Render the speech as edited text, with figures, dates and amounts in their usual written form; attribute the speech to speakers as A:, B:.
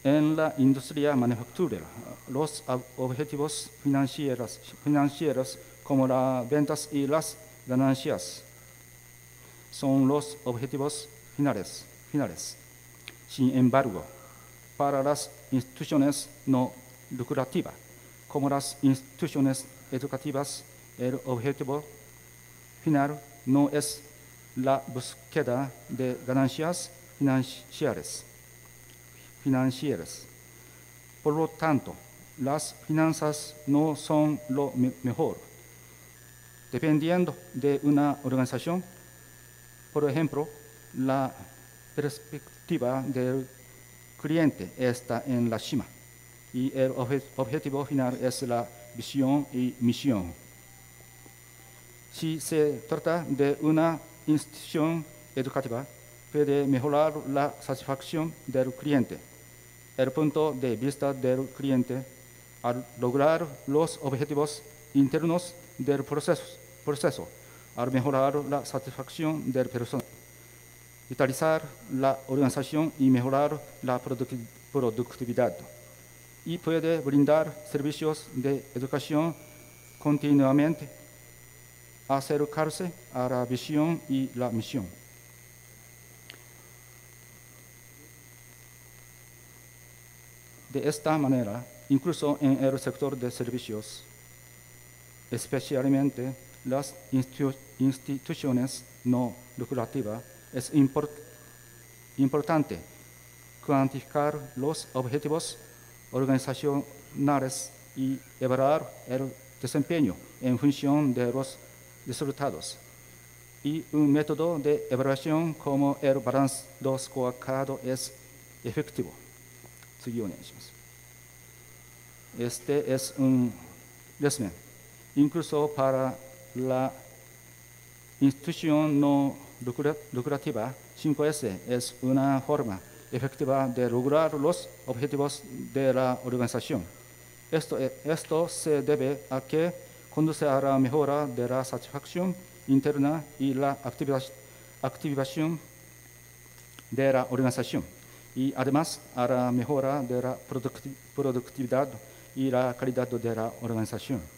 A: En la industria manufacturera, los objetivos financieros como las ventas y las ganancias son los objetivos finales. Sin embargo, para las instituciones no lucrativas, como las instituciones educativas, el objetivo final no es la búsqueda de ganancias financieras. Por lo tanto, las finanzas no son lo mejor. Dependiendo de una organización, por ejemplo, la perspectiva del cliente está en la cima y el objetivo final es la visión y misión. Si se trata de una institución educativa, puede mejorar la satisfacción del cliente. El punto de vista del cliente al lograr los objetivos internos del proceso al mejorar la satisfacción del personal, vitalizar la organización y mejorar la productividad. Y puede brindar servicios de educación continuamente, acercarse a la visión y la misión. De esta manera, incluso en el sector de servicios, especialmente las instituciones no lucrativas, es importante cuantificar los objetivos organizacionales y evaluar el desempeño en función de los resultados. Y un método de evaluación como el Balanced Scorecard es efectivo. Este es un resumen. Incluso para la institución no lucrativa, 5S es una forma efectiva de lograr los objetivos de la organización. Esto se debe a que conduce a la mejora de la satisfacción interna y la activación de la organización, y además a la mejora de la productividad y la calidad de la organización.